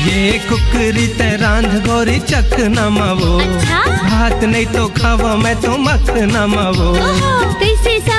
ये कुकरी ते रांध गोरी चक न मवो। अच्छा? भात नहीं तो खावा मैं तो मख न मवो। कैसे